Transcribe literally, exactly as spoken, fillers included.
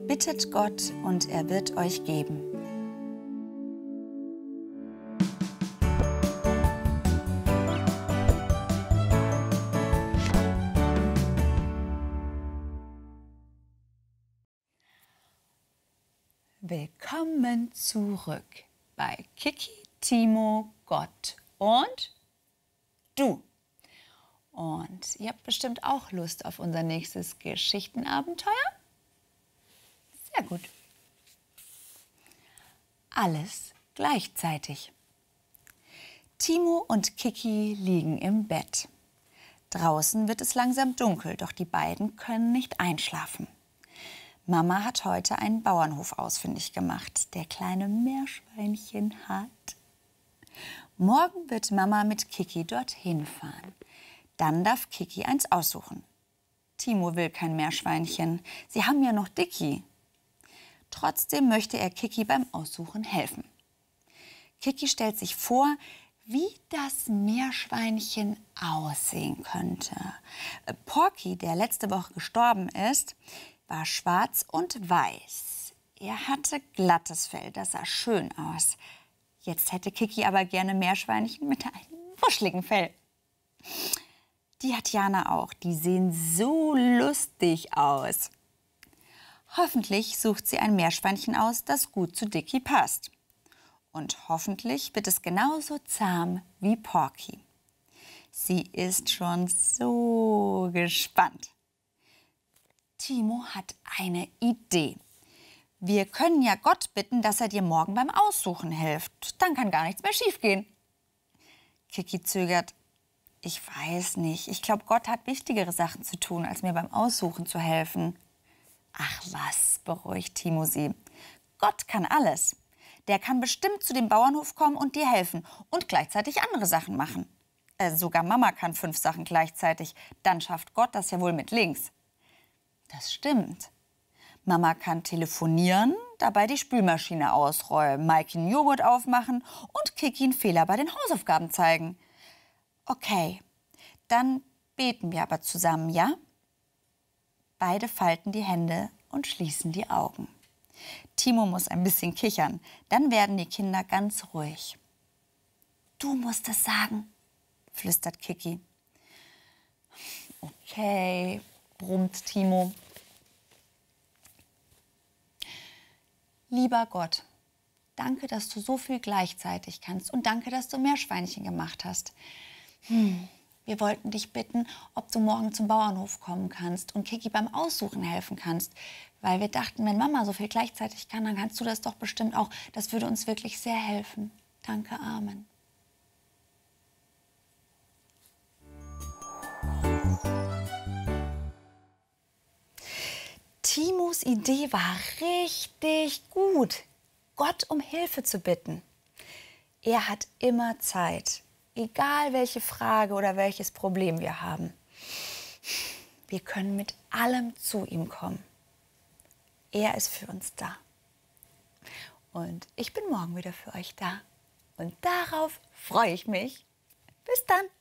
Bittet Gott und er wird euch geben. Willkommen zurück bei Kiki, Timo, Gott und du. Und ihr habt bestimmt auch Lust auf unser nächstes Geschichtenabenteuer? Sehr gut. Alles gleichzeitig. Timo und Kiki liegen im Bett. Draußen wird es langsam dunkel, doch die beiden können nicht einschlafen. Mama hat heute einen Bauernhof ausfindig gemacht, der kleine Meerschweinchen hat. Morgen wird Mama mit Kiki dorthin fahren. Dann darf Kiki eins aussuchen. Timo will kein Meerschweinchen, sie haben ja noch Dicky. Trotzdem möchte er Kiki beim Aussuchen helfen. Kiki stellt sich vor, wie das Meerschweinchen aussehen könnte. Porky, der letzte Woche gestorben ist, war schwarz und weiß. Er hatte glattes Fell, das sah schön aus. Jetzt hätte Kiki aber gerne Meerschweinchen mit einem wuscheligen Fell. Die hat Jana auch. Die sehen so lustig aus. Hoffentlich sucht sie ein Meerschweinchen aus, das gut zu Dicky passt. Und hoffentlich wird es genauso zahm wie Porky. Sie ist schon so gespannt. Timo hat eine Idee. Wir können ja Gott bitten, dass er dir morgen beim Aussuchen hilft. Dann kann gar nichts mehr schiefgehen. Kiki zögert. Ich weiß nicht. Ich glaube, Gott hat wichtigere Sachen zu tun, als mir beim Aussuchen zu helfen. Ach was, beruhigt Timo sie. Gott kann alles. Der kann bestimmt zu dem Bauernhof kommen und dir helfen und gleichzeitig andere Sachen machen. Äh, sogar Mama kann fünf Sachen gleichzeitig. Dann schafft Gott das ja wohl mit links. Das stimmt. Mama kann telefonieren, dabei die Spülmaschine ausräumen, Maiki einen Joghurt aufmachen und Kiki einen Fehler bei den Hausaufgaben zeigen. Okay, dann beten wir aber zusammen, ja? Beide falten die Hände und schließen die Augen. Timo muss ein bisschen kichern, dann werden die Kinder ganz ruhig. Du musst es sagen, flüstert Kiki. Okay, brummt Timo. Lieber Gott, danke, dass du so viel gleichzeitig kannst und danke, dass du Meerschweinchen gemacht hast. Hm, wir wollten dich bitten, ob du morgen zum Bauernhof kommen kannst und Kiki beim Aussuchen helfen kannst, weil wir dachten, wenn Mama so viel gleichzeitig kann, dann kannst du das doch bestimmt auch. Das würde uns wirklich sehr helfen. Danke, Amen. Timos Idee war richtig gut, Gott um Hilfe zu bitten. Er hat immer Zeit, egal welche Frage oder welches Problem wir haben. Wir können mit allem zu ihm kommen. Er ist für uns da. Und ich bin morgen wieder für euch da. Und darauf freue ich mich. Bis dann.